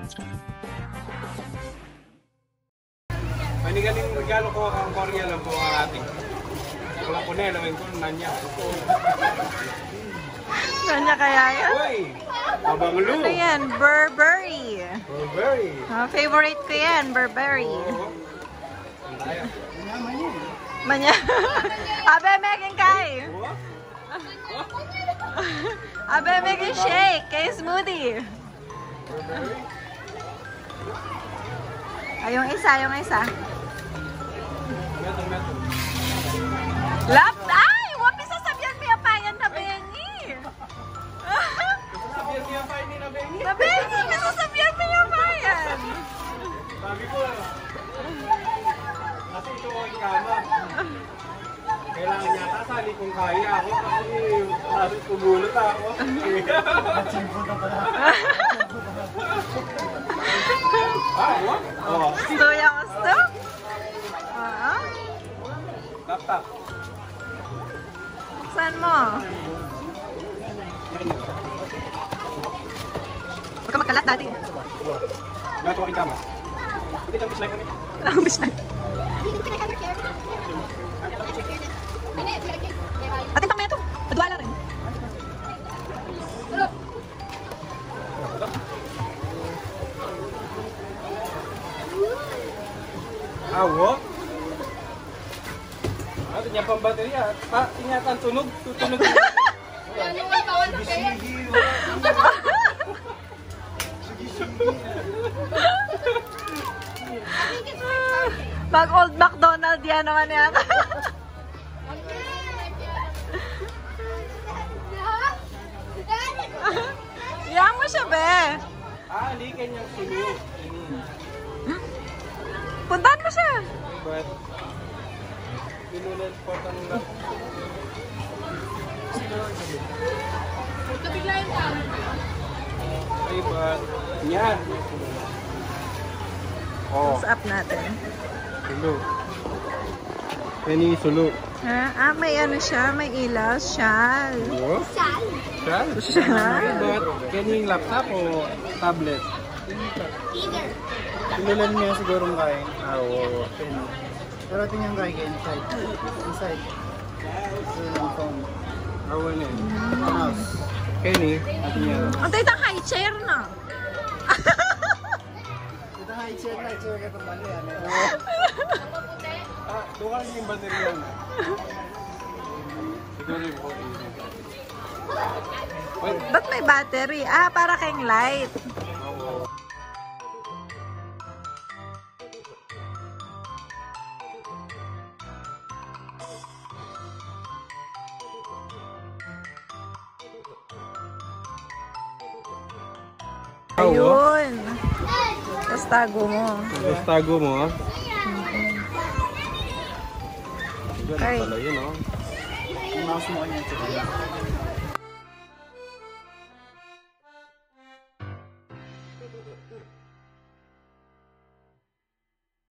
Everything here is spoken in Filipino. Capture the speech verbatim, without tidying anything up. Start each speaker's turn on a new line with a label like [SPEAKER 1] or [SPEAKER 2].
[SPEAKER 1] Manigaling regalo ko ang Korea lang po ang ating. Wala ko na, alamin ko, nanya.
[SPEAKER 2] Nanya kaya yan?
[SPEAKER 1] Uy! Mabangulo!
[SPEAKER 2] Ano yan? Burberry.
[SPEAKER 1] Burberry.
[SPEAKER 2] Uh, favorite ko yan, Burberry.
[SPEAKER 1] Oo.
[SPEAKER 2] Manya. Abe, Megan Kai. Abe, Megan shake. Kay smoothie. Ay, yung isa, yung isa. Lap! Ay! Wapi sasabihan mo yung payan na Bengi!
[SPEAKER 1] Sabihan niya pa ini na Bengi?
[SPEAKER 2] Na Bengi! Masasabihan mo yung payan!
[SPEAKER 1] Sabi ko, kasi ito ko ikama. Kailangan niya tasali kung kaya ako kasi sabi kumulot ako. Ah, what? Oh.
[SPEAKER 2] Gusto yung gusto? Oo.
[SPEAKER 1] Laptop.
[SPEAKER 2] Saan mo? Huwag ka magkalat dati.
[SPEAKER 1] Gato ang ikama. Hindi kang bislike kami.
[SPEAKER 2] Ang bislike. Ating pang meto. Padwala rin.
[SPEAKER 1] Awo? Ano niya pang baterya? Pa, inyata ang tunog. Tutunog.
[SPEAKER 2] Pag Old McDonald yan naman yan. Iyan mo siya, be.
[SPEAKER 1] Ah, likan niyang tunog.
[SPEAKER 2] Puntahan mo siya.
[SPEAKER 1] But, pinulit po ang lang.
[SPEAKER 3] Kabiglayan ka.
[SPEAKER 1] Ay, but, yan. Oh,
[SPEAKER 2] What's up natin?
[SPEAKER 1] sulo. Penny sulo.
[SPEAKER 2] Ha? Ah, may ano siya, may ilaw, shawl.
[SPEAKER 1] Oh?
[SPEAKER 3] Sal.
[SPEAKER 1] Saan?
[SPEAKER 2] Shawl.
[SPEAKER 1] But, kanyang laptop o tablet?
[SPEAKER 3] Either.
[SPEAKER 4] Pinulan niya siguro kain.
[SPEAKER 1] Ah, oo.
[SPEAKER 4] Penny. Pero tingnan kain kayo inside. Inside. Ito yung phone.
[SPEAKER 1] Awan eh.
[SPEAKER 4] Mouse.
[SPEAKER 1] Kenny, atin niya.
[SPEAKER 2] Ang tayo tang high chair na.
[SPEAKER 4] Ito high chair, high chair ka pala yan.
[SPEAKER 1] Ah, doon ka yung baterya. Siguro yung phone. Wait.
[SPEAKER 2] Ba't may battery? Ah, para kayong light.
[SPEAKER 1] Oo.
[SPEAKER 2] Ayun. Tapos tago mo.
[SPEAKER 1] Tapos tago mo, ha? Ganun
[SPEAKER 2] Ay.
[SPEAKER 1] pala yun, oh.
[SPEAKER 4] Yung mouse mo kanya.